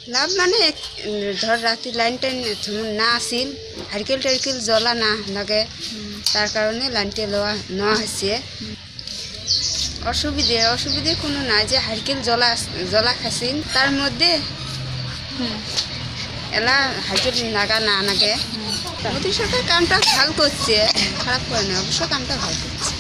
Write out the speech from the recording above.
লাভ মানে ধর রাতে লাইন টাইন না আসিল হারকেল টারকেল জ্বলা না লাগে তার কারণে লাইনটা নেওয়া হয়েছে। অসুবিধে কোনো না, যে হারকেল জ্বলা খাসিন তার মধ্যে এলা হারকেল লাগা না লাগে। মোদী সরকার কামটা ভাল করছে, খারাপ করে না, অবশ্য কামটা ভাল করছে।